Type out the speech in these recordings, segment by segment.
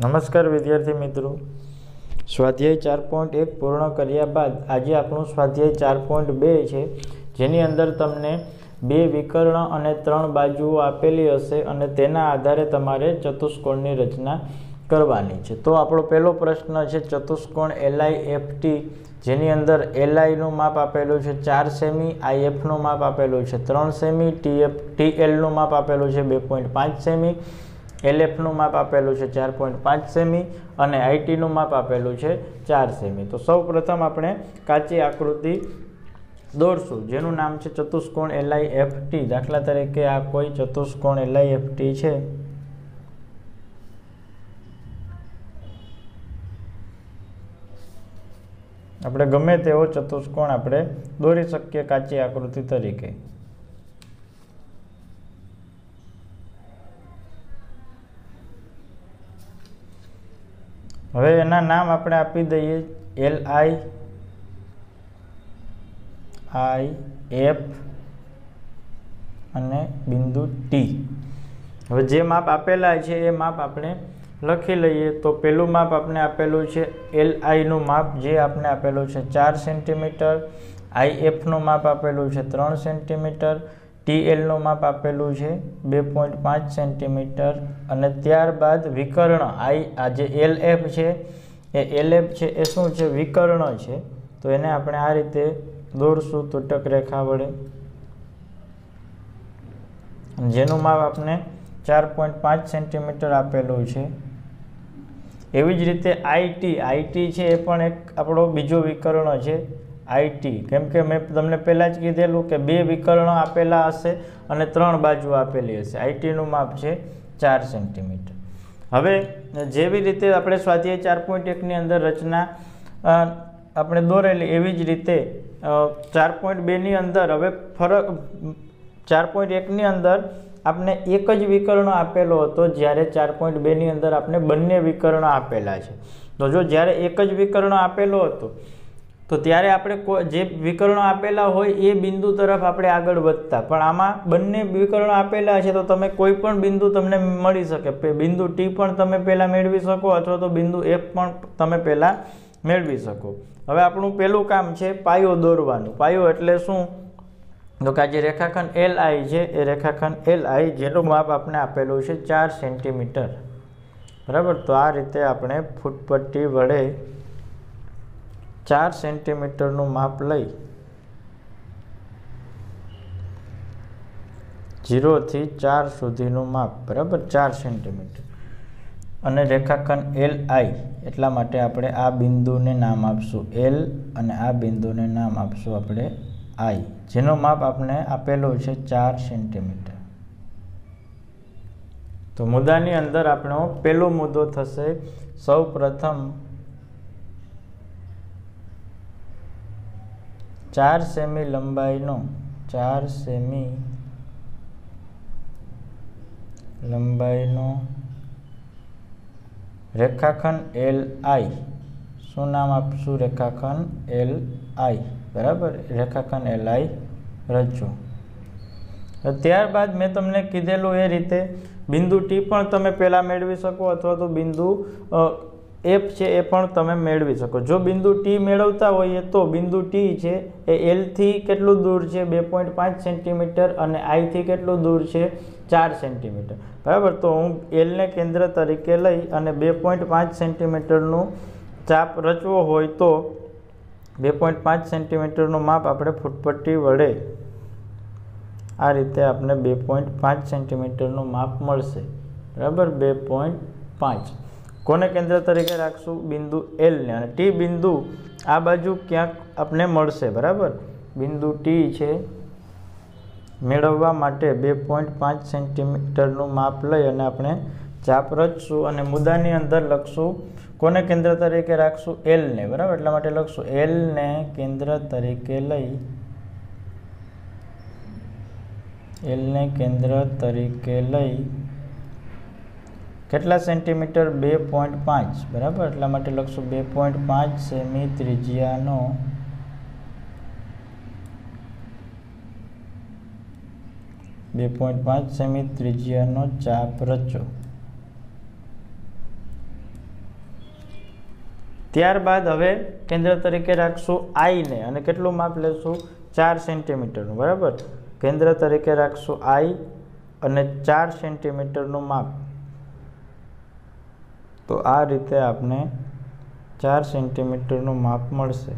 નમસ્કાર વિદ્યાર્થી મિત્રો, સ્વાધ્યાય 4.1 પૂર્ણ કર્યા બાદ આજે આપણું સ્વાધ્યાય 4.2 છે, જેની અંદર તમને 2 વિકર્ણ અને 3 બાજુઓ આપેલી હશે અને તેના આધારે તમારે ચતુષ્કોણની રચના કરવાની છે। તો આપણો પહેલો પ્રશ્ન છે ચતુષ્કોણ LIFT, જેની અંદર LI નું માપ આપેલું છે 4 સેમી, IF નું માપ આપેલું છે 3 સેમી, TL નું માપ આપેલું છે 2.5 સેમી, LF નું માપ આપેલું છે 4.5 સેમી અને IT નું માપ આપેલું છે 4 સેમી। તો સૌ પ્રથમ આપણે કાચી આકૃતિ દોરશું જેનું નામ છે ચતુષ્કોણ LIFT। દાખલા તરીકે આ કોઈ ચતુષ્કોણ LIFT છે। આપણે ગમે તેવો ચતુષ્કોણ આપણે દોરી શકીએ કાચી આકૃતિ તરીકે। હવે એના નામ આપણે આપી દઈએ LI, IF અને બિંદુ T। હવે જે માપ આપેલા છે એ માપ આપણે લખી લઈએ। તો પેલું માપ આપણે આપેલું છે LI નું માપ, જે આપણે આપેલું છે 4 સેન્ટીમીટર, IF નું માપ આપેલું છે 3 સેન્ટીમીટર, TL નું માપ આપેલું છે 2.5 સેન્ટીમીટર અને ત્યારબાદ વિકર્ણ આ જે LF છે એ LF છે એ શું છે? વિકર્ણ છે। તો એને આપણે આ રીતે દોરશું તૂટક રેખા વડે, જેનું માપ આપણે 4.5 સેન્ટીમીટર આપેલું છે। એવી જ રીતે IT છે એ પણ એક આપણો બીજો વિકર્ણ છે IT, કેમ કે મેં તમને પહેલાં જ કીધેલું કે 2 વિકર્ણો આપેલા હશે અને 3 બાજુ આપેલી હશે। IT નું માપ છે 4 સેન્ટીમીટર। હવે જેવી રીતે આપણે સ્વાધ્યાય 4.1 ની અંદર રચના આપણે દોરેલી, એવી જ રીતે 4.2 ની અંદર હવે ફરક 4.1 ની અંદર આપણે એક જ વિકર્ણ આપેલો હતો, જ્યારે 4.2 ની અંદર આપણે બંને વિકર્ણ આપેલા છે। તો જો જ્યારે એક જ વિકર્ણ આપેલો હતો તો ત્યારે આપણે જે વિકર્ણો આપેલા હોય એ બિંદુ તરફ આપણે આગળ વધતા, પણ આમાં બંને વિકર્ણો આપેલા છે તો તમે કોઈ પણ બિંદુ તમને મળી શકે। બિંદુ T પણ તમે પહેલા મેળવી શકો અથવા તો બિંદુ F પણ તમે પહેલા મેળવી શકો। હવે આપણું પહેલું કામ છે પાયો દોરવાનું। પાયો એટલે શું? તો કે આ જે રેખાખંડ LI છે એ રેખાખંડ LI જેનું માપ આપણે આપેલું છે 4 સેન્ટીમીટર, બરાબર। તો આ રીતે આપણે ફૂટપટ્ટી વડે 4 સેન્ટીમીટરનું માપ લઈ 0 થી 4 સુધીનું માપ, બરાબર 4 સેન્ટીમીટર અને રેખાખંડ LI, એટલા માટે આપણે આ બિંદુને નામ આપશું L અને આ બિંદુને નામ આપશું આપણે I, જેનું માપ આપણે આપેલું છે 4 સેન્ટીમીટર। તો મુદ્દાની અંદર આપણો પહેલો મુદ્દો થશે સૌ પ્રથમ 4 સેમી લંબાઈનો 4 સેમી લંબાઈનો રેખાખંડ LI, શું નામ આપશું? રેખાખંડ LI, બરાબર। રેખાખંડ LI રચો। ત્યારબાદ મેં તમને કીધેલું એ રીતે બિંદુ T પણ તમે પહેલાં મેળવી શકો અથવા તો બિંદુ F છે એ પણ તમે મેળવી શકો। જો બિંદુ T મેળવતા હોઈએ તો બિંદુ T છે એ L થી કેટલું દૂર છે? 2.5 સેન્ટીમીટર અને I થી કેટલું દૂર છે? 4 સેન્ટીમીટર, બરાબર। તો હું L ને કેન્દ્ર તરીકે લઈ અને 2.5 સેન્ટીમીટરનું ચાપ રચવો હોય તો 2.5 સેન્ટીમીટરનું માપ આપણે ફૂટપટ્ટી વડે આ રીતે આપણે 2.5 સેન્ટીમીટરનું માપ મળશે, બરાબર। 2.5 કોને કેન્દ્ર તરીકે રાખશું? બિંદુ L ને, અને T બિંદુ આ બાજુ ક્યાંક આપણે મળશે, બરાબર। બિંદુ T છે મેળવવા માટે 2.5 સેન્ટીમીટરનું માપ લઈ અને આપણે ચાપ રચશું અને મુદ્દાની અંદર લખશું કોને કેન્દ્ર તરીકે રાખશું? L ને, બરાબર। એટલા માટે લખશું L ને કેન્દ્ર તરીકે લઈ કેટલા સેન્ટીમીટર? 2.5, બરાબર। એટલા માટે લખશું 2.5 સેમી ત્રિજ્યાનો 2.5 સેમી ત્રિજ્યાનો ચાપ રચો। ત્યારબાદ હવે કેન્દ્ર તરીકે રાખશું આઈ ને અને કેટલું માપ લેશું 4 સેન્ટીમીટરનું, બરાબર. કેન્દ્ર તરીકે રાખશું આઈ અને 4 સેન્ટીમીટરનું માપ. તો આ રીતે આપણે 4 સેન્ટીમીટરનું માપ મળશે.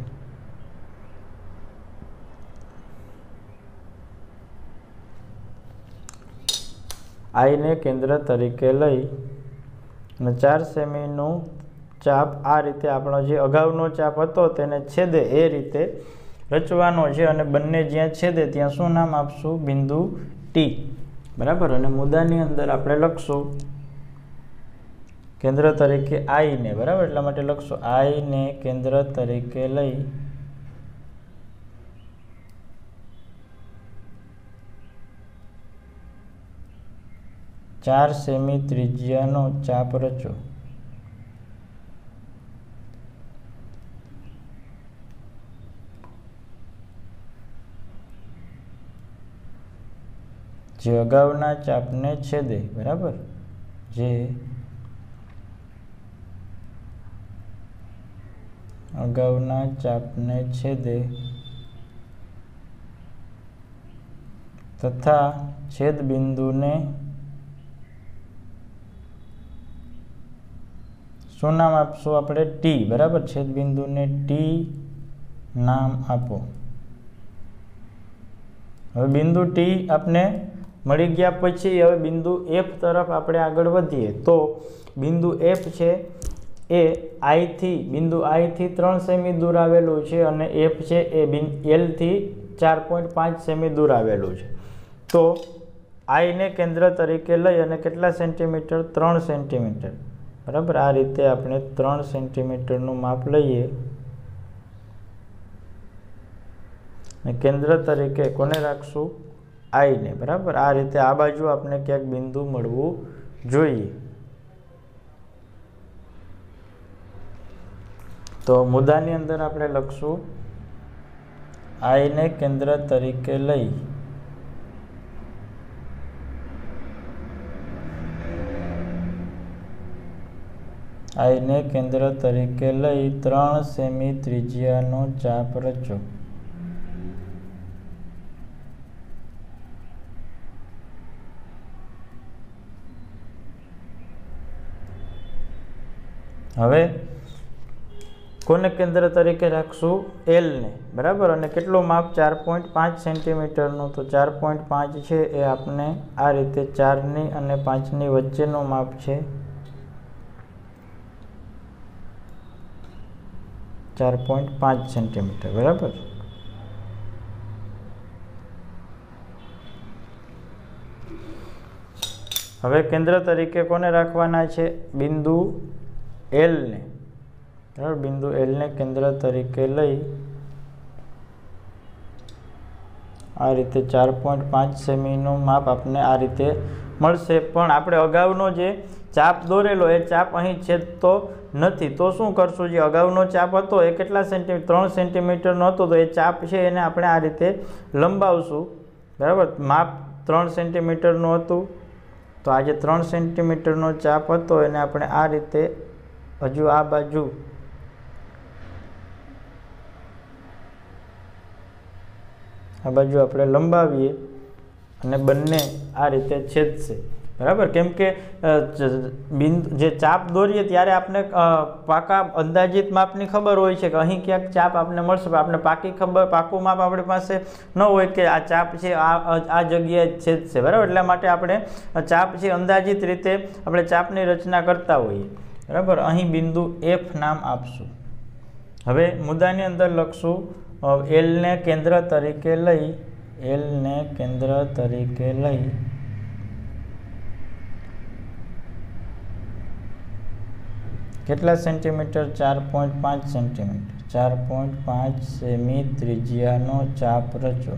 આઈને કેન્દ્ર તરીકે લઈ અને 4 સેમીનું ચાપ આ રીતે આપણો જે અગાઉનો ચાપ હતો તેને છેદે એ રીતે રચવાનો છે અને બંને જ્યાં છેદે ત્યાં શું નામ આપશું? બિંદુ ટી, બરાબર. અને મુદ્દાની અંદર આપણે લખશું કેન્દ્ર તરીકે આઈ ને, બરાબર. એટલા માટે લખશું આઈ ને કેન્દ્ર તરીકે લઈ ચાર સેમી ત્રિજ્યાનો ચાપ રચો. જે અગાઉના ચાપને છેદે, બરાબર. જે અગાઉના ચાપને છેદે તથા છેદ બિંદુને શું નામ આપશું આપણે? ટી, બરાબર. છેદ બિંદુને ટી નામ આપો. હવે બિંદુ ટી આપણે મળી ગયા પછી હવે બિંદુ એફ તરફ આપણે આગળ વધીએ. તો બિંદુ એફ છે એ બિંદુ આઈ થી 3 સેમી દૂર આવેલું છે અને એફ છે એ એલ થી 4.5 સેમી દૂર આવેલું છે. તો આઈને કેન્દ્ર તરીકે લઈ અને કેટલા સેન્ટીમીટર? 3 સેન્ટીમીટર, બરાબર. આ રીતે આપણે 3 સેન્ટીમીટરનું માપ લઈએ અને કેન્દ્ર તરીકે કોને રાખશું? આઈને, બરાબર. આ રીતે આ બાજુ આપણે ક્યાંક બિંદુ મળવું જોઈએ. તો મુદ્દાની અંદર આપણે લખશું આઈને કેન્દ્ર તરીકે લઈ આઈને કેન્દ્ર તરીકે લઈ 3 સેમી ત્રિજ્યાનો ચાપ રચો. હવે કોને કેન્દ્ર તરીકે રાખશું? એલ ને, બરાબર. અને કેટલું માપ? 4.5 સેન્ટીમીટરનું. તો 4.5 છે એ આપણે આ રીતે 4ની અને 5ની વચ્ચેનું માપ છે. 4.5 સેન્ટીમીટર, બરાબર. હવે કેન્દ્ર તરીકે કોને રાખવાના છે? બિંદુ એલ ને, બરાબર. બિંદુ એલ ને કેન્દ્ર તરીકે લઈ આ રીતે 4.5 સેમીનું માપ આપણે આ રીતે મળશે. પણ આપણે અગાઉનો જે ચાપ દોરેલો એ ચાપ અહીં છેદતો નથી. તો શું કરશું? જે અગાઉનો ચાપ હતો એ કેટલા સેન્ટીમીટર? 3 સેન્ટીમીટરનો હતો. તો એ ચાપ છે એને આપણે આ રીતે લંબાવશું, બરાબર. માપ 3 સેન્ટીમીટરનું હતું. તો આ જે 3 સેન્ટીમીટરનો ચાપ હતો એને આપણે આ રીતે હજુ આ બાજુ આપણે લંબાવીએ અને બંને આ રીતે છેદશે, બરાબર. કેમ કે જે ચાપ દોરીએ ત્યારે આપણે પાકા અંદાજિત માપની ખબર હોય છે કે અહીં ક્યાંક ચાપ આપણે મળશે. આપણે પાકું માપ આપણી પાસે ન હોય કે આ ચાપ છે આ જગ્યાએ છેદશે, બરાબર. એટલા માટે આપણે ચાપ છે અંદાજિત રીતે આપણે ચાપની રચના કરતા હોઈએ, બરાબર. અહીં બિંદુ એફ નામ આપશું. હવે મુદ્દાની અંદર લખશું એલ ને કેન્દ્ર તરીકે લઈ કેટલા સેન્ટીમીટર? 4.5 સેન્ટીમીટર. 4.5 સેમી ત્રિજ્યાનો ચાપ રચો.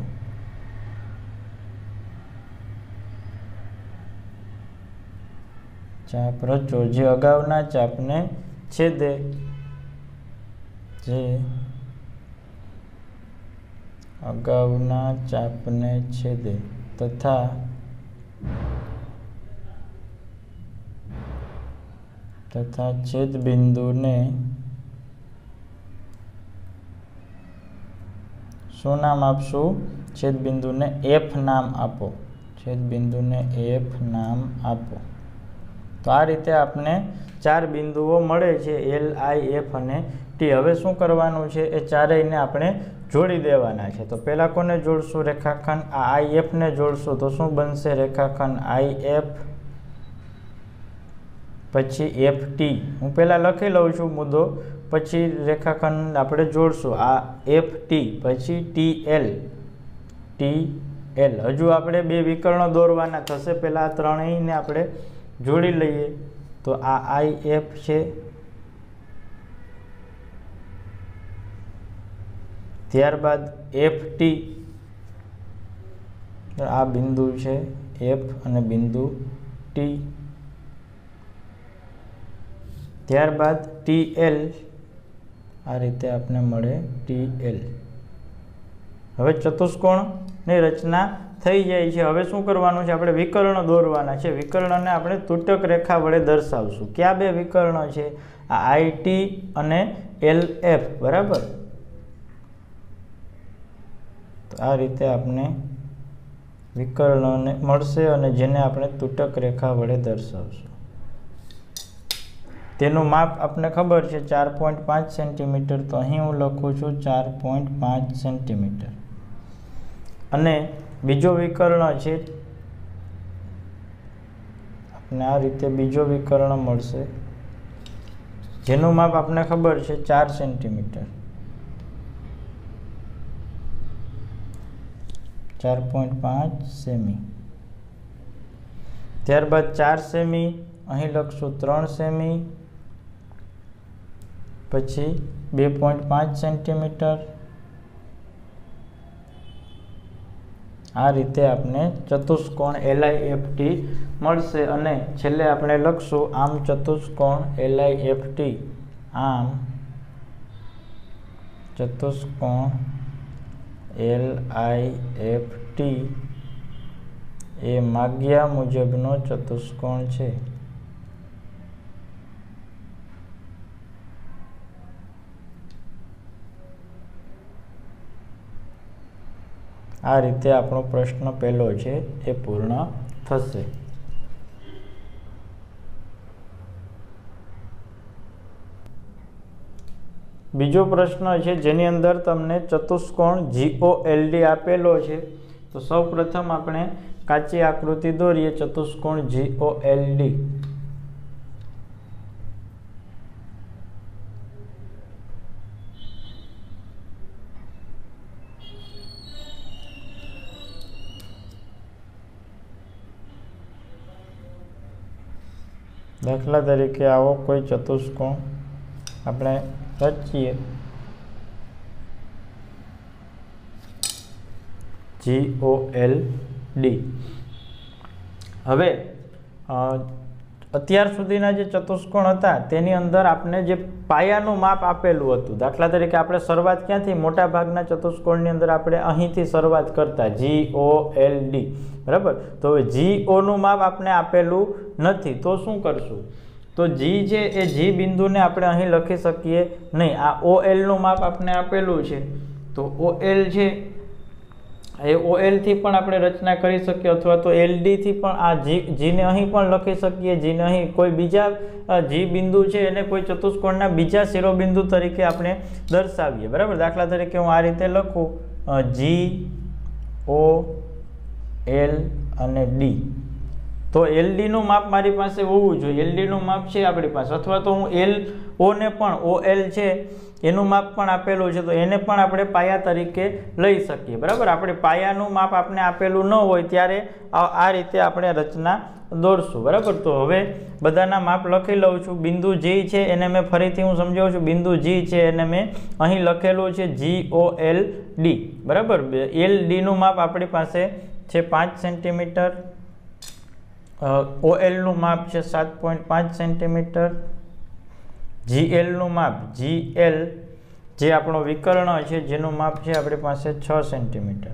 જે અગાઉના ચાપને છેદે. તથા છેદ બિંદુને શું નામ આપશું? છેદબિંદુને એફ નામ આપો. છેદબિંદુને એફ નામ આપો. તો આ રીતે આપણે 4 બિંદુઓ મળે છે, એલ, આઈ, એફ અને ટી. હવે શું કરવાનું છે? એ ચારેયને આપણે જોડી દેવાના છે. તો પહેલાં કોને જોડશું? રેખાખંડ આ આઈ એફને જોડશું. તો શું બનશે? રેખાખંડ આઈ એફ, પછી એફ ટી. હું પહેલાં લખી લઉં છું મુદ્દો, પછી રેખાખંડ આપણે જોડશું. આ એફ ટી, પછી ટી એલ, ટી એલ. હજુ આપણે 2 વિકર્ણો દોરવાના થશે. પહેલાં આ ત્રણેયને આપણે જોડી લઈએ. તો આ આઈ એફ છે, ત્યારબાદ એફ ટી, આ બિંદુ છે એફ અને બિંદુ ટી, ત્યારબાદ ટી એલ. આ રીતે આપણે મળે ટી એલ. હવે ચતુષ્કોણની રચના થઈ જાય છે. હવે શું કરવાનું છે? આપણે વિકર્ણ દોરવાના છે. વિકર્ણને આપણે તૂટક રેખા વડે દર્શાવશું. કયા 2 વિકર્ણ છે? આ આઈ ટી અને એલ એફ. બરાબર. તો આ રીતે આપણે વિકર્ણને મળશે અને જેને આપણે તૂટક રેખા વડે દર્શાવશું. તેનું માપ આપણે ખબર છે 4.5 સેન્ટીમીટર. તો અહીં હું લખું છું 4.5 સેન્ટીમીટર. અને બીજો વિકર્ણ છે, આપણે આ રીતે બીજો વિકર્ણ મળશે જેનું માપ આપણે ખબર છે 4 સેન્ટીમીટર. 4.5 સેમી. ત્યારબાદ 4 સેમી, અહીં લખશું 3 સેમી, પછી 2.5 સેન્ટીમીટર. આ રીતે આપણે ચતુષ્કોણ LIFT મળશે. અને છેલ્લે આપણે લખશું આમ ચતુષ્કોણ LIFT. આમ ચતુષ્કોણ LIFT એ માગ્યા મુજબનો ચતુષ્કોણ છે. આ રીતે આપણો પ્રશ્ન પહેલો છે એ પૂર્ણ થશે. બીજો પ્રશ્ન છે જેની અંદર તમને ચતુષ્કોણ GOLD આપેલો છે. તો સૌપ્રથમ આપણે કાચી આકૃતિ દોરીએ ચતુષ્કોણ GOLD. દાખલા તરીકે આવો કોઈ ચતુષ્કોણ આપણે રચીએ. GOLD. હવે અત્યાર સુધીના જે ચતુષ્કોણ હતા તેની અંદર આપણે જે પાયાનું માપ આપેલું હતું. દાખલા તરીકે આપણે શરૂઆત ક્યાંથી? મોટા ભાગના ચતુષ્કોણની અંદર આપણે અહીંથી શરૂઆત કરતા, GOLD. બરાબર. તો હવે GOનું માપ આપણે આપેલું નથી. તો શું કરશું? તો G છે એ G બિંદુને આપણે અહીં લખી શકીએ નહીં. આ OLનું માપ આપણે આપેલું છે. તો OL છે એ OL થી પણ આપણે રચના કરી શકીએ, અથવા તો LD થી પણ આ G ને અહીં પણ લખી શકીએ. G ને અહીં કોઈ બીજા G બિંદુ છે એને કોઈ ચતુષ્કોણના બીજા શિરોબિંદુ તરીકે આપણે દર્શાવીએ. બરાબર. દાખલા તરીકે હું આ રીતે લખું GOL અને D. તો LD નું માપ મારી પાસે હોવું જોઈએ. LD નું માપ છે આપણી પાસે, અથવા તો હું LO ને પણ, OL છે એનું માપ પણ આપેલું છે તો એને પણ આપણે પાયા તરીકે લઈ શકીએ. બરાબર. આપણે પાયાનું માપ આપણે આપેલું ન હોય ત્યારે આ રીતે આપણે રચના દોરશું. બરાબર. તો હવે બધાના માપ લખી લઉં છું. બિંદુ G છે એને મેં ફરીથી હું સમજાવું છું. બિંદુ G છે એને મેં અહીં લખેલું છે GOLD. બરાબર. LD નું માપ આપણી પાસે છે 5 સેન્ટીમીટર. OL નું માપ છે 7.5 સેન્ટીમીટર. GL નું માપ, GL જે આપણો વિકર્ણ છે જેનું માપ છે આપણી પાસે 6 સેન્ટીમીટર.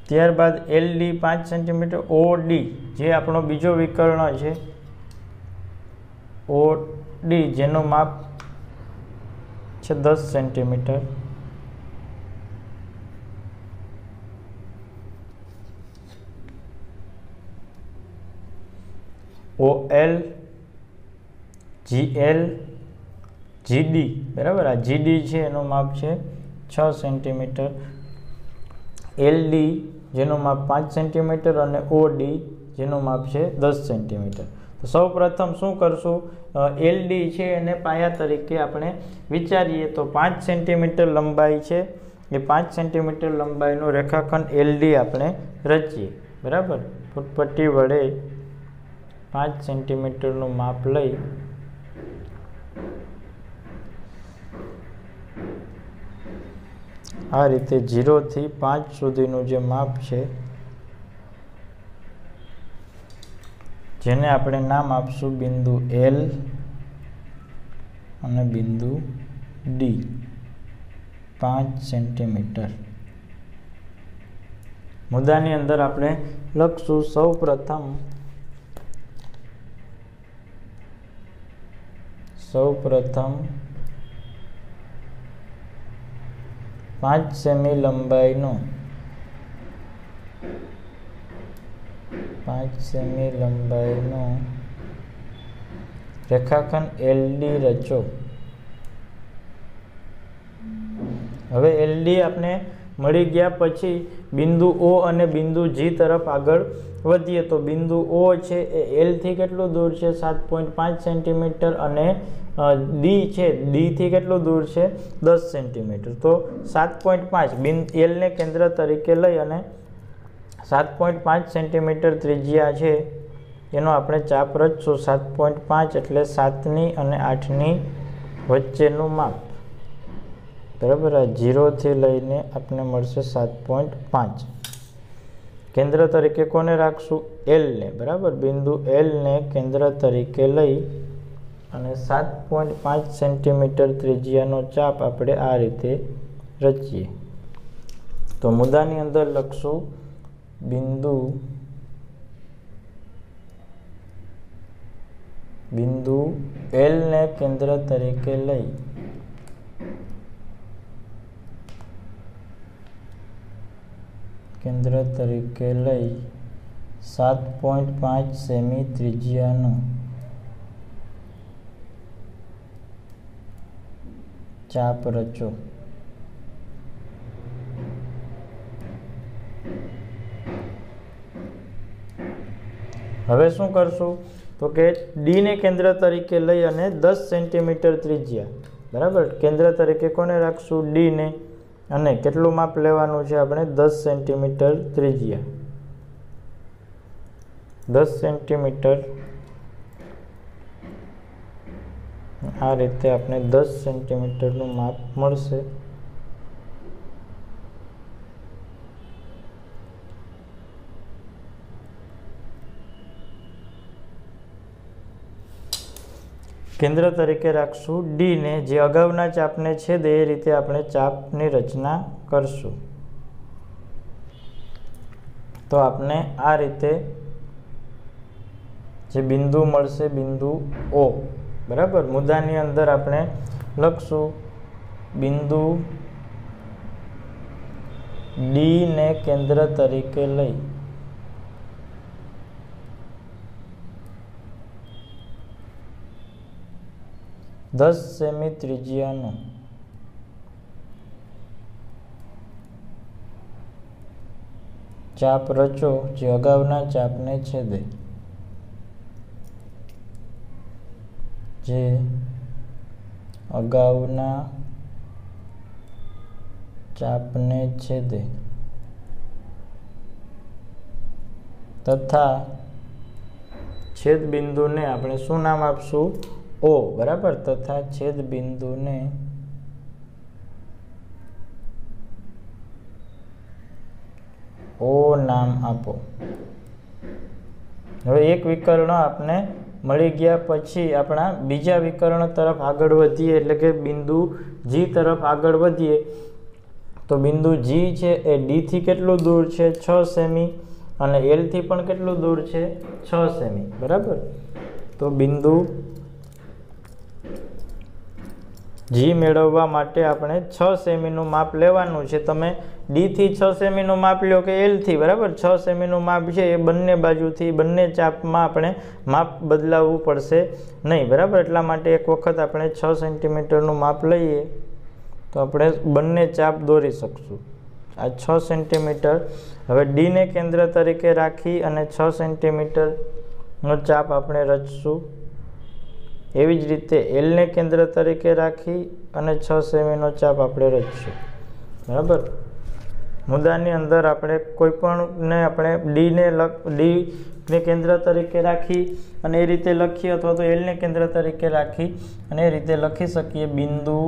ત્યારબાદ LD 5 સેન્ટીમીટર, OD જે આપણો બીજો વિકર્ણ છે, OD જેનું માપ છે 10 સેન્ટીમીટર, OL, GL, GD બરાબર, આ GD છે એનું માપ છે 6 સેન્ટીમીટર, LD જેનું માપ 5 સેન્ટીમીટર અને OD જેનું માપ છે 10 સેન્ટીમીટર. તો સૌ પ્રથમ શું કરશું, LD છે એને પાયા તરીકે આપણે વિચારીએ તો 5 સેન્ટીમીટર લંબાઈ છે, એ 5 સેન્ટીમીટર લંબાઈનું રેખાખંડ LD આપણે રચીએ. બરાબર, ફૂટપટ્ટી વડે 5 સેન્ટીમીટરનું માપ લઈ આ રીતે 0 થી 5 સુધીનું જે માપ છે જેને આપણે નામ આપશું બિંદુ L અને બિંદુ D, 5 સેન્ટીમીટર. મુદ્દાની અંદર આપણે લખશું સૌ પ્રથમ 5 સેમી લંબાઈનું રેખાખંડ LD રચો. હવે LD આપણે મળી ગયા પછી બિંદુ O અને બિંદુ G તરફ આગળ વધીએ તો બિંદુ O છે એ L થી કેટલું દૂર છે, 7.5 સેન્ટીમીટર, અને D છે D થી કેટલું દૂર છે, 10 સેન્ટીમીટર. તો 7.5 L ને કેન્દ્ર તરીકે લઈ અને 7.5 સેન્ટીમીટર ત્રિજ્યા છે એનો આપણે ચાપ રચશું. 7.5 એટલે 7ની અને 8ની વચ્ચેનું માપ. બરાબર, આ 0 થી લઈને આપણે મળશે 7.5. કેન્દ્ર તરીકે કોને રાખશું, L ને. બરાબર, બિંદુ L ને કેન્દ્ર તરીકે લઈ અને 7.5 સેન્ટીમીટર ત્રિજ્યાનો ચાપ આપણે આ રીતે રચીએ. તો મુદ્દાની અંદર લખશું બિંદુ L ને કેન્દ્ર તરીકે લઈ કેન્દ્ર તરીકે લઈ 7.5 સેમી ત્રિજ્યાનો ચાપ રચો. હવે શું કરશું તો કે ડી ને કેન્દ્ર તરીકે લઈ અને 10 સેન્ટીમીટર ત્રિજ્યા, બરાબર, કેન્દ્ર તરીકે કોને રાખશું, ડી ને, અને કેટલું માપ લેવાનું છે આપણે, 10 સેન્ટીમીટર ત્રિજ્યા, 10 સેન્ટીમીટર. આ રીતે આપણે 10 સેન્ટીમીટરનું માપ મળશે. કેન્દ્ર તરીકે રાખશું ડી ને, જે અગાઉના ચાપને છેદે એ રીતે આપણે ચાપની રચના કરશું. તો આપણે આ રીતે જે બિંદુ મળશે, બિંદુ O. બરાબર, મુદ્દાની અંદર આપણે લખશું બિંદુ ડી ને કેન્દ્ર તરીકે લઈ 10 સેમી ત્રિજ્યાનું ચાપ રચો જે અગાઉના ચાપને છેદે. તથા છેદ બિંદુને આપણે શું નામ આપશું, O. બરાબર, તથા છેદ બિંદુને O નામ આપો. હવે એક વિકર્ણ આપણે મળી ગયા પછી આપણા બીજા વિકર્ણ તરફ આગળ વધીએ, એટલે કે બિંદુ G તરફ આગળ વધીએ तो बिंदु जी है ए डी थी केटलुं दूर है 6 सेमी અને L થી પણ કેટલું દૂર છે 6 સેમી બરાબર। તો બિંદુ G મેળવવા માટે આપણે 6 સેમીનું માપ લેવાનું છે। તમે D થી 6 સેમીનું માપ લ્યો કે L થી બરાબર। 6 સેમીનું માપ છે એ બંને બાજુથી બંને ચાપમાં આપણે માપ બદલાવવું પડશે નહીં બરાબર। એટલા માટે એક વખત આપણે 6 સેન્ટીમીટરનું માપ લઈએ તો આપણે બંને ચાપ દોરી શકશું। આ 6 સેન્ટીમીટર હવે ડી ને કેન્દ્ર તરીકે રાખી અને 6 સેન્ટીમીટરનો ચાપ આપણે રચશું। એવી જ રીતે એલ ને કેન્દ્ર તરીકે રાખી અને 6 સેમીનો ચાપ આપણે રચશું બરાબર। મુદ્દાની અંદર આપણે કોઈ પણને આપણે ડી ને કેન્દ્ર તરીકે રાખી અને એ રીતે લખીએ અથવા તો એલ ને કેન્દ્ર તરીકે રાખી અને એ રીતે લખી શકીએ। બિંદુ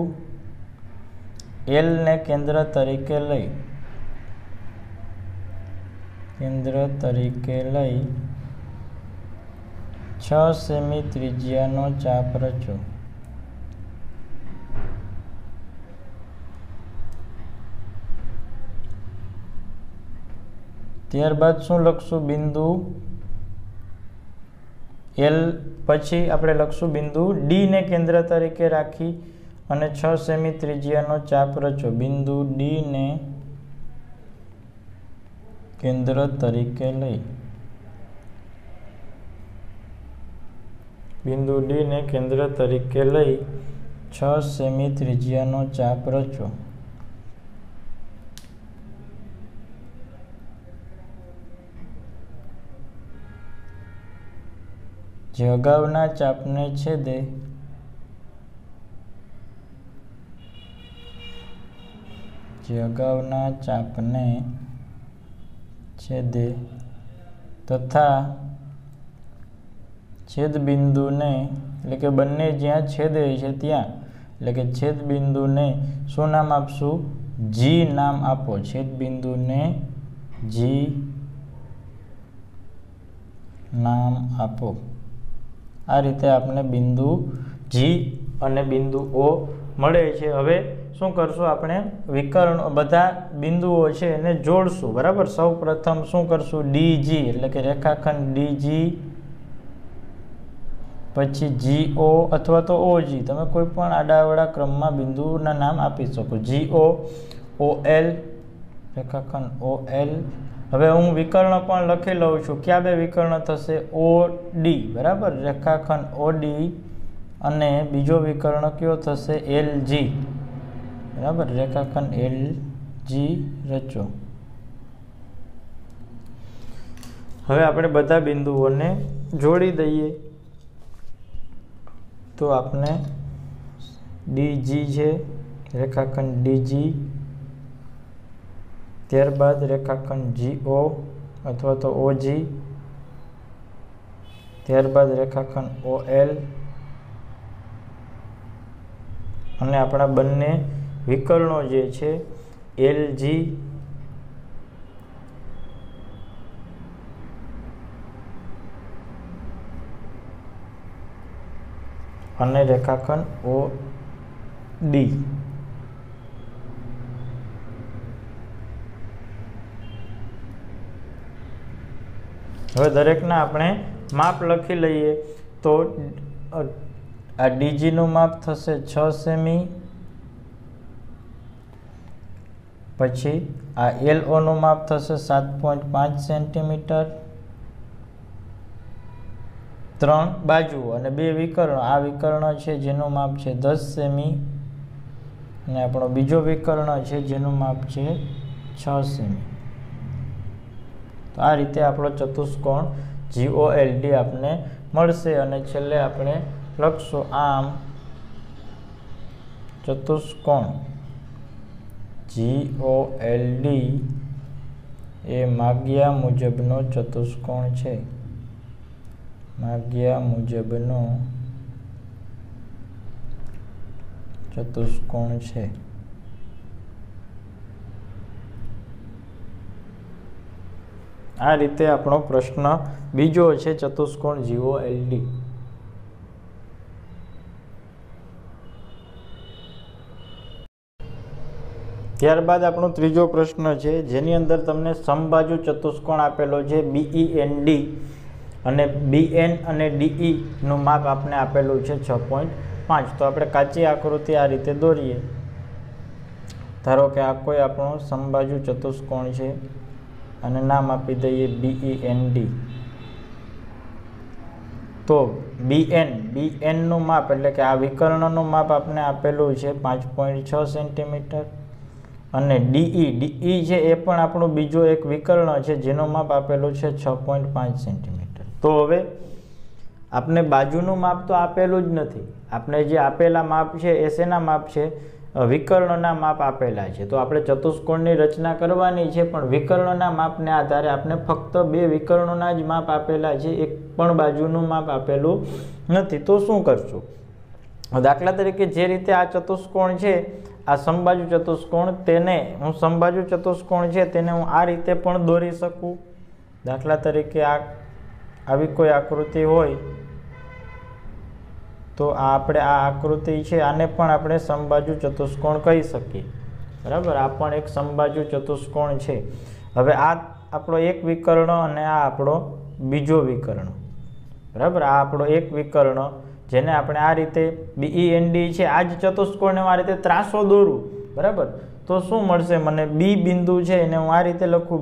એલ ને કેન્દ્ર તરીકે લઈ લઈ 6 સેમી ત્રિજ્યાનો ચાપ રચો। ત્યારબાદ શું લખશું? બિંદુ એલ પછી આપણે લખશું બિંદુ ડી ને કેન્દ્ર તરીકે રાખી અને 6 સેમી ત્રિજ્યાનો ચાપ રચો। બિંદુ ડી ને કેન્દ્ર તરીકે લઈ બિંદુ ડી ને કેન્દ્ર તરીકે લઈ 6 સેમી ત્રિજ્યાનો ચાપ રચો। જે અગાઉના ચાપને છેદે તથા છેદ બિંદુને એટલે કે બંને જ્યાં છેદે છે ત્યાં એટલે કે છેદ બિંદુને શું નામ આપશું? જી નામ આપો। છેદ બિંદુને જી નામ આપો। આ રીતે આપણે બિંદુ જી અને બિંદુ ઓ મળે છે। હવે શું કરશું? આપણે વિકર્ણ બધા બિંદુઓ છે એને જોડશું બરાબર। સૌ પ્રથમ શું કરશું? ડીજી એટલે કે રેખાખંડ ડીજી, પછી જીઓ અથવા તો ઓજી, તમે કોઈ પણ આડાવડા ક્રમમાં બિંદુના નામ આપી શકો। જીઓ, ઓએલ, રેખાખંડ ઓએલ। હવે હું વિકર્ણ પણ લખી લઉં છું। કયા બે વિકર્ણ થશે? ઓડી બરાબર, રેખાખંડ ઓડી, અને બીજો વિકર્ણ કયો થશે? એલજી બરાબર, રેખાખંડ એલજી રચો। હવે આપણે બધા બિંદુઓને જોડી દઈએ તો આપણે ડીજી છે રેખાખંડ ડીજી, ત્યારબાદ રેખાખંડ જીઓ અથવા તો ઓજી, ત્યારબાદ રેખાખંડ ઓએલ, અને આપણા બંને વિકર્ણો જે છે એલજી અને રેખાખંડ ઓડી। હવે દરેકના આપણે માપ લખી લઈએ તો આ ડીજી નું માપ થશે 6 સેમી, પછી આ એલઓ નું માપ થશે 7.5 સેન્ટીમીટર। 3 બાજુઓ અને 2 વિકર્ણ, આ વિકર્ણ છે જેનું માપ છે 10 સેમી અને આપણો બીજો વિકર્ણ છે જેનું માપ છે 6 સેમી। તો આ રીતે આપણો ચતુષ્કોણ GOLD આપને મળશે અને છેલ્લે આપણે લખશું આમ ચતુષ્કોણ GOLD એ માગ્યા મુજબનો ચતુષ્કોણ છે। માગ્યા મુજબનો ચતુષ્કોણ છે। આ રીતે આપણો પ્રશ્ન બીજો છે ચતુષ્કોણ GOLD। ત્યારબાદ આપણો ત્રીજો પ્રશ્ન છે, જેની અંદર તમને સમબાજુ ચતુષ્કોણ આપેલો છે BEND અને BN અને DE નું માપ આપને આપેલું છે 6.5. તો આપણે કાચી આકૃતિ આ રીતે દોરીએ. ધારો કે આ કોઈ આપણો સમબાજુ ચતુષ્કોણ છે અને નામ આપી દઈએ BEND. તો BN નું માપ એટલે કે આ વિકર્ણનું માપ આપણે આપેલું છે 5.6 સેન્ટીમીટર અને DE છે એ પણ આપણું બીજો એક વિકર્ણ છે જેનું માપ આપેલું છે 6.5 સેન્ટીમીટર. તો હવે આપણે બાજુનું માપ તો આપેલું જ નથી, આપણે જે આપેલા માપ છે એ શેના માપ છે? વિકર્ણના માપ આપેલા છે. તો આપણે ચતુષ્કોણની રચના કરવાની છે, પણ વિકર્ણના માપને આધારે આપણે ફક્ત બે વિકર્ણોના જ માપ આપેલા છે, એક પણ બાજુનું માપ આપેલું નથી. તો શું કરશું? દાખલા તરીકે જે રીતે આ ચતુષ્કોણ છે, આ સમબાજુ ચતુષ્કોણ, તેને હું સમબાજુ ચતુષ્કોણ છે તેને હું આ રીતે પણ દોરી શકું. દાખલા તરીકે આવી કોઈ આકૃતિ હોય તો આપણે આ આકૃતિ છે, આને પણ આપણે સમબાજુ ચતુષ્કોણ કહી શકીએ. બરાબર, આ પણ એક સમબાજુ ચતુષ્કોણ છે. હવે આ આપણો એક વિકર્ણ અને આ આપણો બીજો વિકર્ણ. બરાબર, આ આપણો એક વિકર્ણ જેને આપણે આ રીતે BEND છે, આ જ ચતુષ્કોણને હું આ રીતે ત્રાસો દોરું. બરાબર, તો શું મળશે મને? B બિંદુ છે એને હું આ રીતે લખું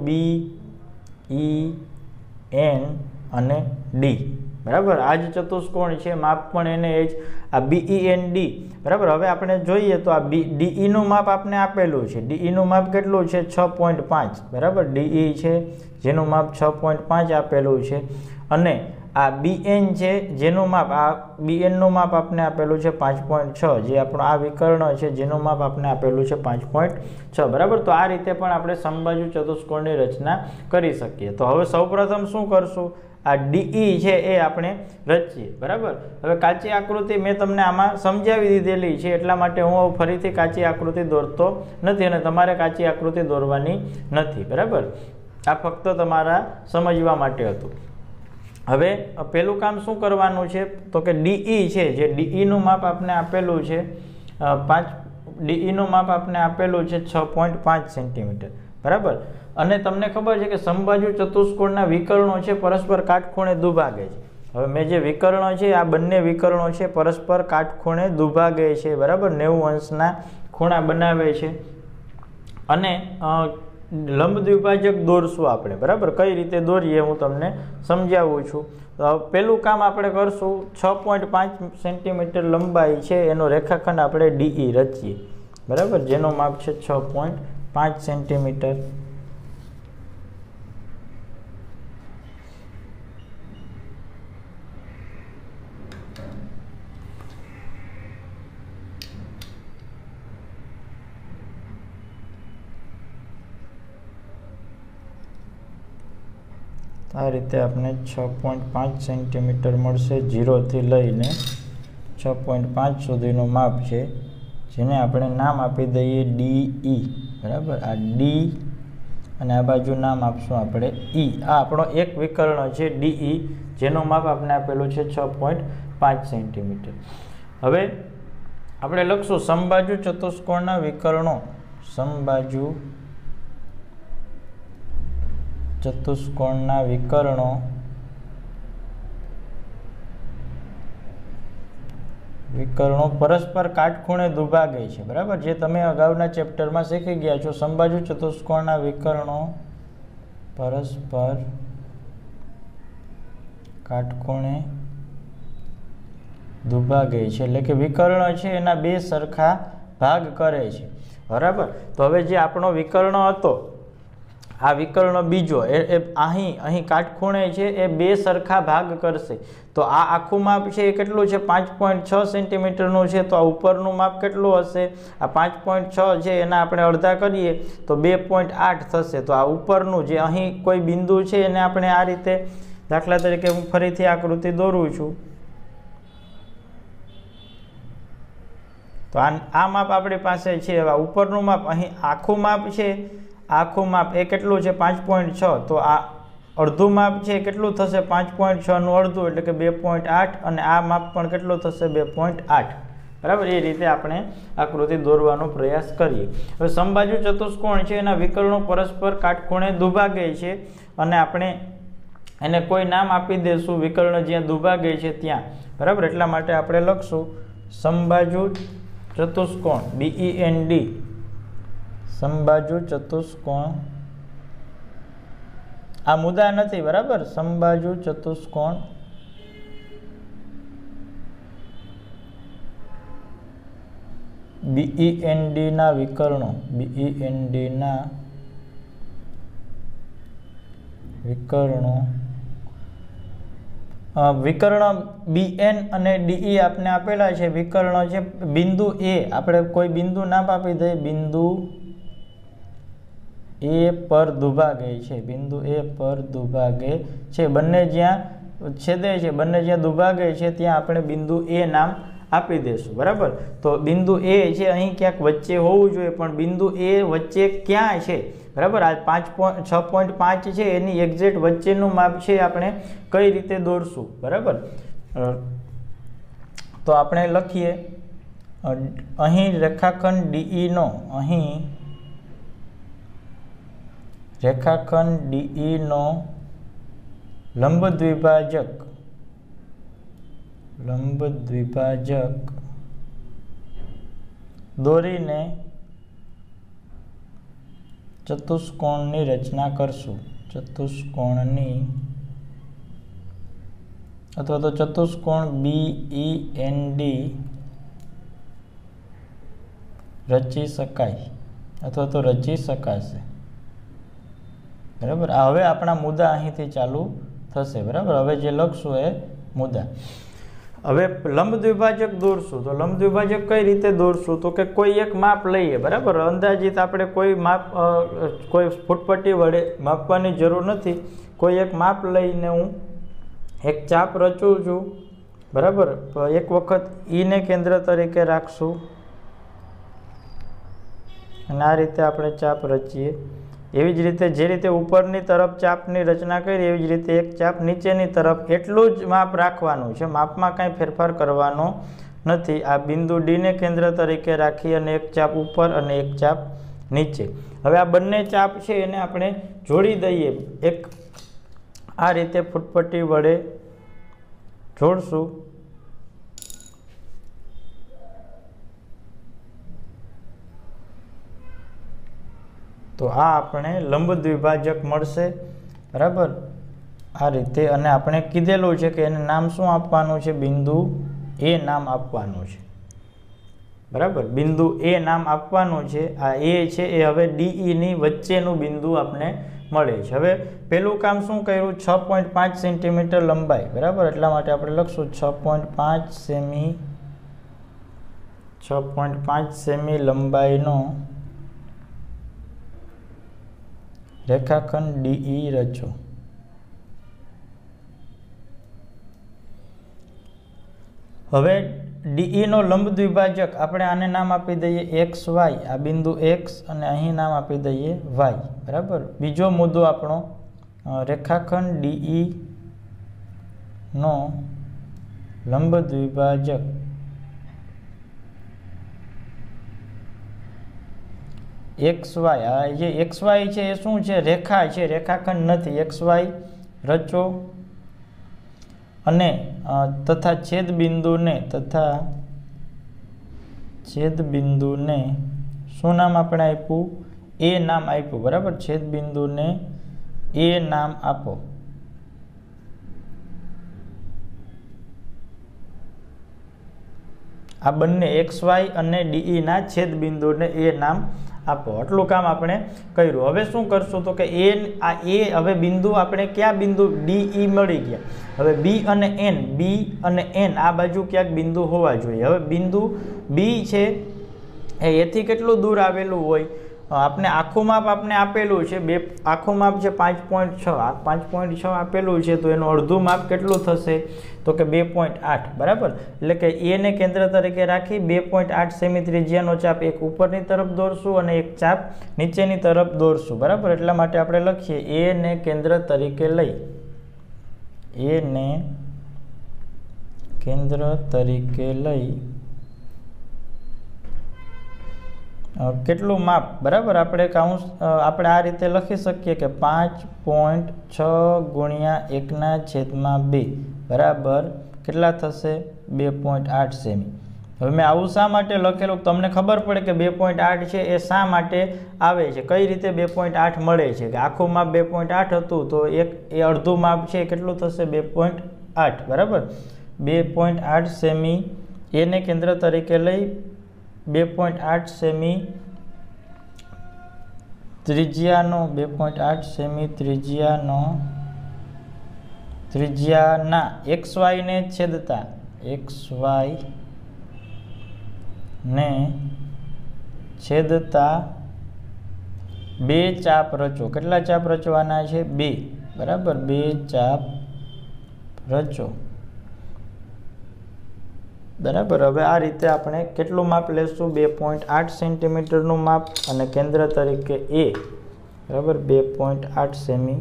BEN અને D. બરાબર, આ જ ચતુષ્કોણ છે, માપ પણ એને એ જ આ BEND. બરાબર, હવે આપણે જોઈએ તો આ DE નું માપ આપણે આપેલું છે. DE નું માપ કેટલું છે? 6.5. બરાબર, DE છે જેનું માપ 6.5 આપેલું છે અને આ BN છે જેનું માપ, આ BN નું માપ આપણે આપેલું છે 5.6, જે આપણો આ વિકર્ણ છે જેનું માપ આપણે આપેલું છે 5.6. બરાબર, તો આ રીતે પણ આપણે સમબાજુ ચતુષ્કોણની રચના કરી શકીએ. તો હવે સૌપ્રથમ શું કરશું? આ DE છે એ આપણે રચીએ. બરાબર, હવે કાચી આકૃતિ મેં તમને આમાં સમજાવી દીધેલી છે, એટલા માટે હું ફરીથી કાચી આકૃતિ દોરતો નથી અને તમારે કાચી આકૃતિ દોરવાની નથી. બરાબર, આ ફક્ત તમારા સમજવા માટે હતું. હવે પેલું કામ શું કરવાનું છે? તો કે DE છે, જે DE નું માપ આપણે આપેલું છે DE નું માપ આપણે આપેલું છે 6.5 સેન્ટીમીટર. બરાબર, અને તમને ખબર છે કે સમબાજુ ચતુષ્કોણના વિકર્ણો છે પરસ્પર કાટખૂણે દુભાગે છે. હવે મેં જે વિકર્ણો છે, આ બંને વિકર્ણો છે પરસ્પર કાટખૂણે દુભાગે છે. બરાબર, 90 અંશના ખૂણા બનાવે છે અને લંબ દ્વિભાજક દોરશું આપણે. બરાબર, કઈ રીતે દોરીએ હું તમને સમજાવું છું. પેલું કામ આપણે કરશું, 6.5 સેન્ટીમીટર લંબાઈ છે એનો રેખાખંડ આપણે DE રચીએ. બરાબર, જેનું માપ છે 6.5 સેન્ટીમીટર. આ રીતે આપણે 6.5 સેન્ટીમીટર મળશે. 0 થી લઈને 6.5 સુધીનું માપ છે, જેને આપણે નામ આપી દઈએ DE. બરાબર, આ D અને આ બાજુ નામ આપશું આપણે E. આ આપણો એક વિકર્ણ છે DE, જેનું માપ આપણે આપેલું છે 6.5 સેન્ટીમીટર. હવે આપણે લખશું સમબાજુ ચતુષ્કોણના વિકર્ણો. સમબાજુ ચતુષ્કોણના વિકર્ણો પરસ્પર કાટખૂણે દુભાગે છે. બરાબર, જે તમે અગાઉના ચેપ્ટરમાં શીખી ગયા છો. સમબાજુ ચતુષ્કોણના વિકર્ણો પરસ્પર કાટખૂણે દુભાગે છે, એટલે કે વિકર્ણ છે એના બે સરખા ભાગ કરે છે. બરાબર, તો હવે જે આપણો વિકર્ણ હતો, આ વિકર્ણ બીજો એ અહીં કાટખૂણે છે, એ બે સરખા ભાગ કરશે. તો આ આખું માપ છે એ કેટલું છે? 5.6 સેન્ટીમીટરનું છે. તો આ ઉપરનું માપ કેટલું હશે? આ 5.6 છે એના આપણે અડધા કરીએ તો 2.8 થશે. તો આ ઉપરનું જે અહીં કોઈ બિંદુ છે એને આપણે આ રીતે, દાખલા તરીકે હું ફરીથી આકૃતિ દોરું છું, તો આ માપ આપણી પાસે છે. હવે ઉપરનું માપ, અહીં આખું માપ છે, આખું માપ એ કેટલું છે? 5.6. તો આ અડધું માપ છે કેટલું થશે? 5.6 નું અડધું એટલે કે 2.8 અને આ માપ પણ કેટલું થશે? 2.8. બરાબર, એ રીતે આપણે આકૃતિ દોરવાનો પ્રયાસ કરીએ. હવે સમબાજુ ચતુષ્કોણ છે એના વિકર્ણો પરસ્પર કાટખૂણે દુભાગે છે અને આપણે એને કોઈ નામ આપી દઈશું વિકર્ણ જ્યાં દુભાગે છે ત્યાં. બરાબર, એટલા માટે આપણે લખશું સમબાજુ ચતુષ્કોણ BEND, સમબાજુ ચતુષ્કોણ. આ મુદ્દા નથી. બરાબર, સમબાજુ ચતુષ્કોણ BEND ના વિકર્ણો, BEND ના વિકર્ણો, વિકર્ણ BN અને DE આપને આપેલા છે. વિકર્ણ છે બિંદુ A, આપણે કોઈ બિંદુ નામ આપી દઈએ, બિંદુ A પર દુભાગે છે, બિંદુ A પર દુભાગે છે. બંને જ્યાં છેદે છે, બંને જ્યાં દુભાગે છે ત્યાં આપણે બિંદુ A નામ આપી દઈશું. બરાબર, તો બિંદુ A છે અહીં ક્યાંક વચ્ચે હોવું જોઈએ, પણ બિંદુ A વચ્ચે ક્યાં છે? બરાબર, આ 6.5 છે એની એક્ઝેક્ટ વચ્ચેનું માપ છે, આપણે કઈ રીતે દોરશું? બરાબર, તો આપણે લખીએ અહીં રેખાખંડ DE નો, અહીં રેખાખંડ DE નો લંબ દ્વિભાજક દોરીને ચતુષ્કોણની રચના કરશું. ચતુષ્કોણની અથવા તો ચતુષ્કોણ BEND રચી શકાય અથવા તો રચી શકાશે. બરાબર, હવે આપણા મુદ્દા અહીંથી ચાલુ થશે. બરાબર, હવે જે લખશું એ મુદ્દા. હવે લંબ દ્વિભાજક દોરશું. તો લંબ દ્વિભાજક કઈ રીતે દોરશું? તો કે કોઈ એક માપ લઈએ. બરાબર, અંદાજિત આપણે કોઈ માપ, કોઈ ફૂટપટ્ટી વડે માપવાની જરૂર નથી. કોઈ એક માપ લઈને હું એક ચાપ રચું છું. બરાબર, એક વખત E ને કેન્દ્ર તરીકે રાખશું અને આ રીતે આપણે ચાપ રચીએ. એવી જ રીતે જે રીતે ઉપરની તરફ ચાપની રચના કરી એવી જ રીતે એક ચાપ નીચેની તરફ, એટલું જ માપ રાખવાનું છે. માપમાં કાંઈ ફેરફાર કરવાનો નથી. આ બિંદુ D ને કેન્દ્ર તરીકે રાખી અને એક ચાપ ઉપર અને એક ચાપ નીચે. હવે આ બંને ચાપ છે એને આપણે જોડી દઈએ. એક આ રીતે ફૂટપટ્ટી વડે જોડશું. તો આ આપણે લંબ દ્વિભાજક મળશે. બરાબર, આ રીતે. અને આપણે કીધેલું છે કે એને નામ શું આપવાનું છે? બિંદુ A નામ આપવાનું છે. બરાબર, બિંદુ A નામ આપવાનું છે. આ A છે એ હવે DE ની વચ્ચેનું બિંદુ આપણે મળે છે. હવે પેલું કામ શું કર્યું? 6.5 સેન્ટીમીટર લંબાઈ. બરાબર, એટલા માટે આપણે લખશું 6.5 સેમી લંબાઈનો રેખાખંડ DE રચો. હવે DE નો લંબ દ્વિભાજક આપણે આને નામ આપી દઈએ XY. આ બિંદુ X અને અહીં નામ આપી દઈએ Y. બરાબર, બીજો મુદ્દો આપણો રેખાખંડ DE નો લંબ દ્વિભાજક XY. આ જે XY છે એ શું છે? રેખા છે, રેખાખંડ નથી. XY રચો અને તથા છેદ બિંદુને શું નામ આપણે આપ્યું? A નામ આપ્યું. બરાબર, છેદ બિંદુને A નામ આપો. આ બંને XY અને DE ના છેદ બિંદુને A નામ આપો. આટલું કામ આપણે કર્યું. હવે શું કરશું? તો કે A હવે બિંદુ આપણે ક્યાં બિંદુ? DE મળી ગયા. હવે B અને N આ બાજુ ક્યાંક બિંદુ હોવા જોઈએ. હવે બિંદુ B છે એ એથી કેટલું દૂર આવેલું હોય? આપણે આખું માપ આપણે આપેલું છે, આખું માપ છે 5.6. આ 5.6 આપેલું છે, તો એનું અડધું માપ કેટલું થશે? તો કે 2.8. બરાબર, એટલે કે A ને કેન્દ્ર તરીકે રાખી 2.8 સેમી ત્રિજ્યાનો ચાપ એક ઉપરની તરફ દોરશું અને એક ચાપ નીચેની તરફ દોરશું. બરાબર, એટલા માટે આપણે લખીએ A ને કેન્દ્ર તરીકે લઈ, A ને કેન્દ્ર તરીકે લઈ કેટલું માપ, બરાબર. આપણે કૌંસ આપણે આ રીતે લખી શકીએ કે 5.6 ગુણ્યા 1/2 બરાબર કેટલા થશે? 2.8 સેમી. હવે મેં આવું શા માટે લખેલું તમને ખબર પડે કે 2.8 છે એ શા માટે આવે છે, કઈ રીતે 2.8 મળે છે. કે આખું માપ 2.8 હતું તો એ અડધું માપ છે કેટલું થશે? 2.8 બરાબર. 2.8 સેમી એને કેન્દ્ર તરીકે લઈ 2.8 સેમી ત્રિજ્યાનો 2.8 સેમી ત્રિજ્યાના XY ને છેદતા XY ને છેદતા 2 ચાપ રચો. કેટલા ચાપ રચવાના છે? 2 બરાબર. 2 ચાપ રચો બરાબર. હવે આ રીતે આપણે કેટલું માપ લેશું? 2.8 સેન્ટીમીટરનું માપ અને કેન્દ્ર તરીકે A બરાબર 2.8 સેમી.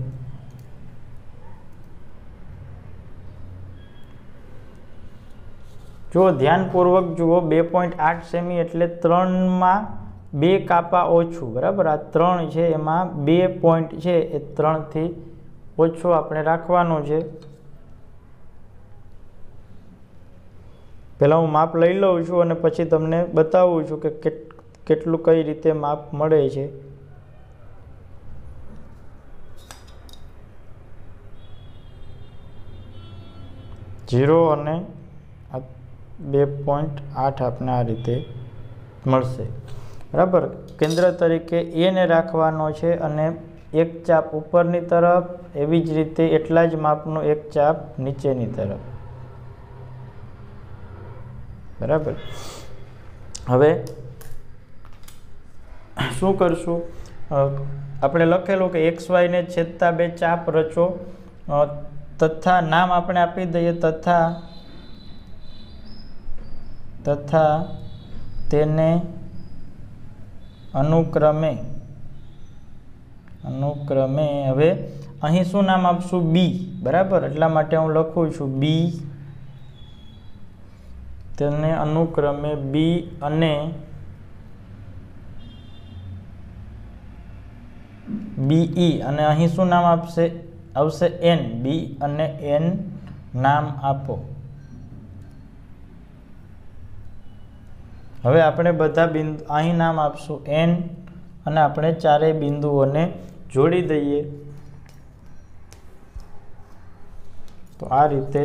જો ધ્યાનપૂર્વક જુઓ 2.8 સેમી એટલે 3માં 2 કાપા ઓછું બરાબર. આ 3 છે એમાં 2 પોઈન્ટ છે એ 3 થી ઓછું આપણે રાખવાનું છે. પહેલાં હું માપ લઈ લઉં છું અને પછી તમને બતાવું છું કે કેટલું કઈ રીતે માપ મળે છે. જીરો અને 2.8 આપણે આ રીતે મળશે બરાબર. કેન્દ્ર તરીકે A ને રાખવાનો છે અને એક ચાપ ઉપરની તરફ, એવી જ રીતે એટલા જ માપનું એક ચાપ નીચેની તરફ બરાબર. હવે શું કરશું? આપણે લખેલું કે XY ને છેદતા 2 ચાપ રચો તથા નામ આપણે આપી દઈએ તથા તેને અનુક્રમે હવે અહીં શું નામ આપશું? B બરાબર. એટલા માટે હું લખું છું B. તેને અનુક્રમે B અને BE અને અહીં શું નામ આવશે? N. B અને N નામ આપો. હવે આપણે બધા બિંદુ અહીં નામ આપશું N અને આપણે ચારેય બિંદુઓને જોડી દઈએ. તો આ રીતે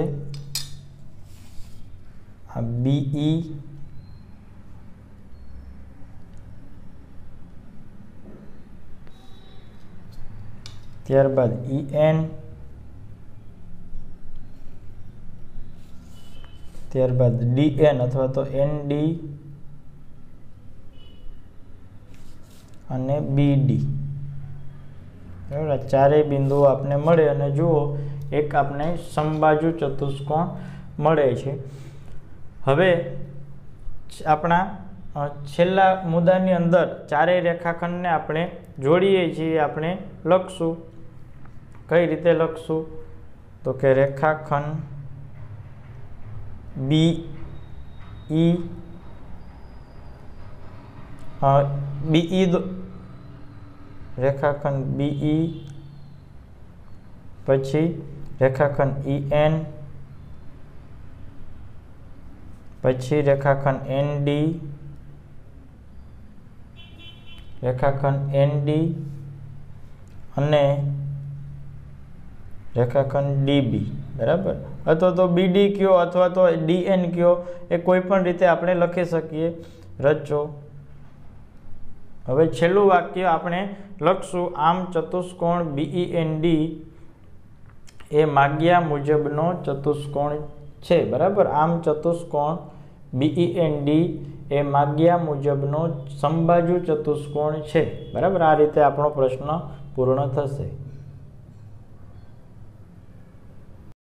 આ BE ત્યારબાદ EN ત્યારબાદ DN અથવા તો ND અને BD બરાબર. ચારેય બિંદુઓ આપણે મળે અને જુઓ એક આપણે સમબાજુ ચતુષ્કોણ મળે છે. હવે આપણા છેલ્લા મુદ્દાની અંદર ચારેય રેખાખંડને આપણે જોડીએ છીએ. આપણે લખશું કઈ રીતે લખશું? તો કે રેખાખંડ BE રેખાખંડ BE પછી રેખાખંડ EN પછી રેખાખંડ ND રેખાખંડ ND અને રેખાખંડ DB બરાબર. અથવા તો BD કયો અથવા તો DN કયો, એ કોઈ પણ રીતે આપણે લખી શકીએ. રચો. હવે છેલ્લું વાક્ય આપણે લખશું આમ ચતુષ્કોણ BEND એ માગ્યા મુજબનો ચતુષ્કોણ છે બરાબર. આમ ચતુષ્કોણ BEND એ માગ્યા મુજબનો સમબાજુ ચતુષ્કોણ છે બરાબર. આ રીતે આપણો પ્રશ્ન પૂર્ણ થશે.